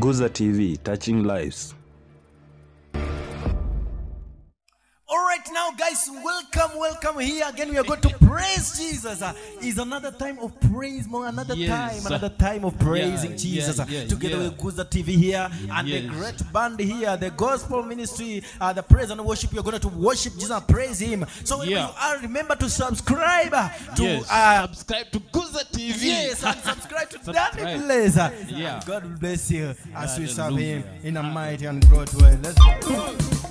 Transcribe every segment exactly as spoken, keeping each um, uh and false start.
Guza T V, touching lives. Alright now guys, welcome, welcome here again. We are going to praise Jesus. Uh, it's another time of praise, more another yes. time, another time of praising yeah, Jesus. Yeah, yeah, Together yeah. with Guza T V here and yes. the great band here, the gospel ministry, uh, the praise and worship. You're going to worship Jesus and praise Him. So when yeah. you are, remember to subscribe uh, to yes. uh, subscribe to Guza T V. Yes, and subscribe to Danny Blazer. Yeah. God bless you as we serve Him in a mighty and broad way. Let's go.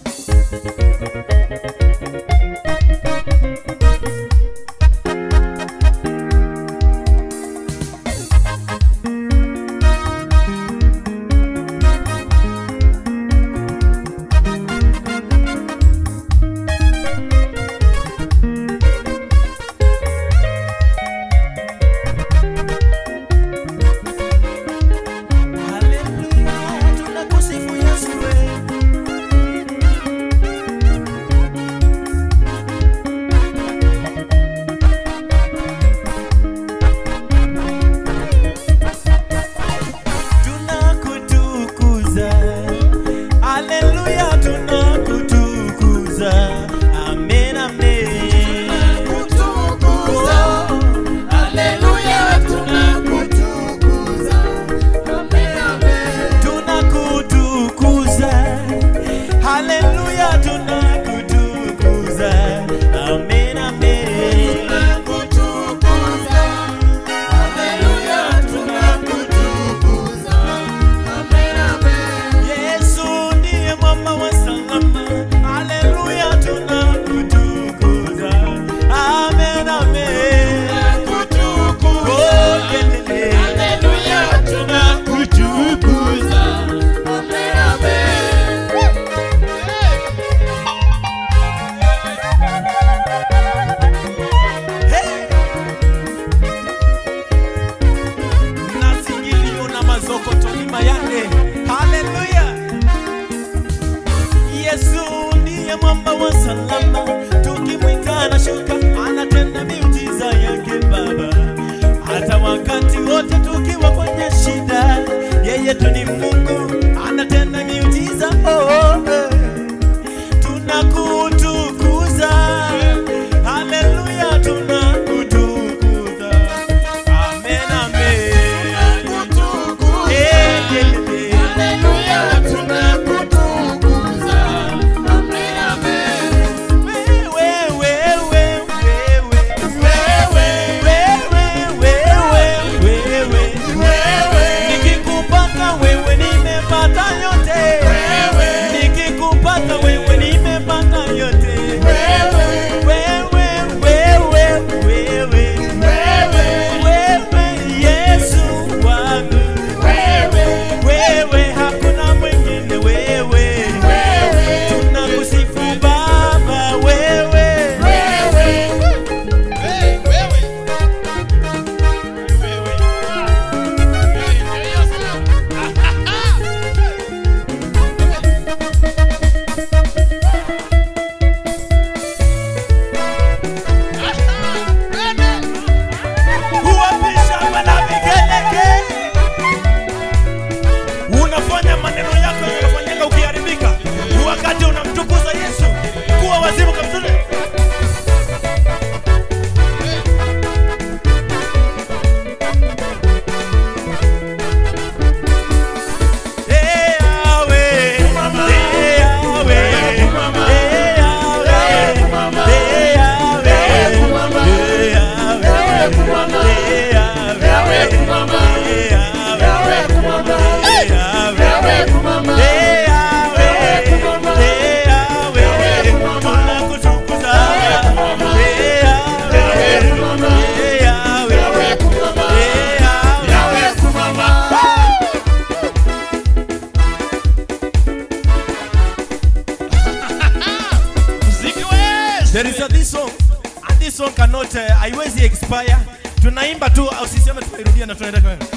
There is a this song, and this song cannot uh, haiwezi expire. Tunaimba tu, usiseme tunairudia na tunaenda kwa.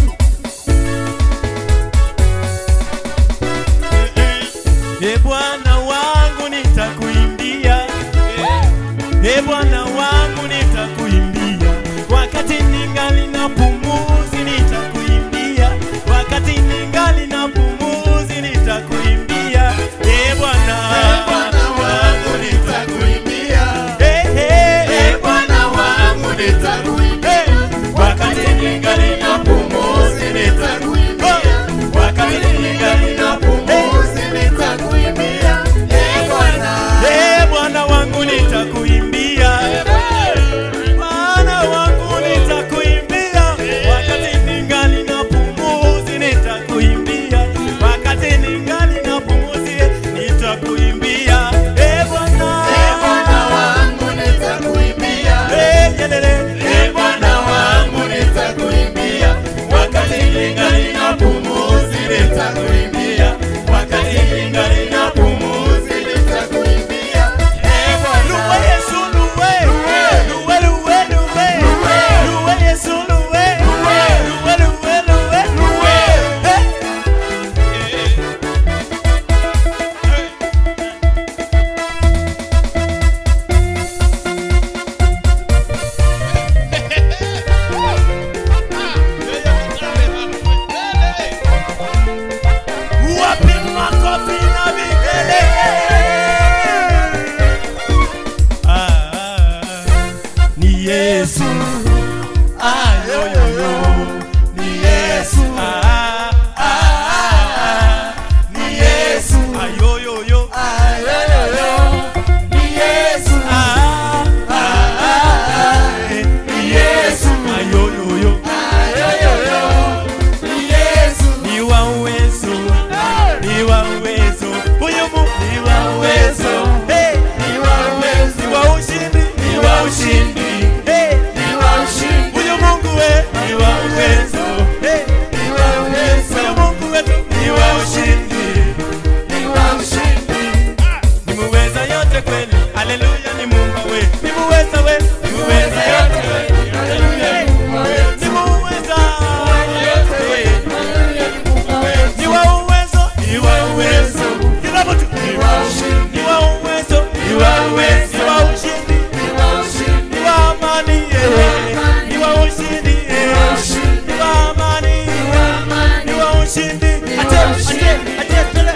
E Bwana wangu nitakuimbia, e Bwana wangu nitakuimbia, wakati ningali na pumuzi nitakuimbia, wakati ningali na ni Yesu. Ayoyoyo, ni Yesu. Ah, ah, ah, ni Yesu. Ayoyoyo, ayoyoyo, ni Yesu. Ah, ah, ah, ni Yesu. Ayoyoyo, ayoyoyo, ni Yesu. Ni wa uwezo, ni wa uwezo, huyu Mungu ni wa uwezo. Hey, ni wa uwezo, ni wa ushindi, ni wa ushindi. Hey, ni wa ushindi, huyu Mungu we ni wa uwezo. Hey, ni wa uwezo, huyu Mungu wetu ni wa ushindi, ni wa ushindi. Ni muweza yote kweli, haleluya, ni Mungu we, ni muweza we, ni muweza yote kweli, haleluya, ni Mungu we, ni muweza yote kweli, haleluya, ni Mungu we, ni wa uwezo, ni wa uwezo, kila mtu ni wa ushindi, ni wa uwezo, ni wa uwezo, ni wa ushindi, ni wa ushindi, ni wa amani, ni wa ushindi, ni wa amani, ni wa ushindi. Ate ate ate tele.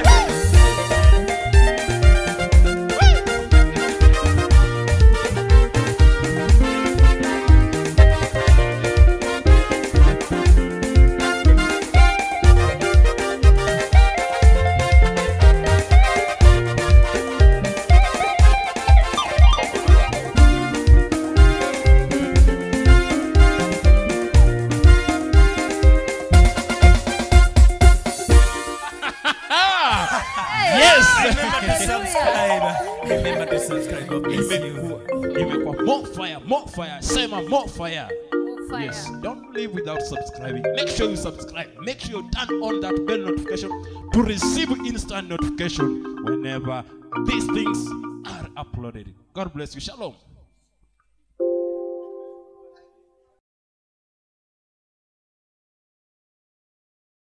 Yes. Remember to subscribe. Remember to subscribe. God bless you. Imekuwa more fire, more fire. Sema more fire. More fire. Yes. Don't leave without subscribing. Make sure you subscribe. Make sure you turn on that bell notification to receive instant notification whenever these things are uploaded. God bless you. Shalom.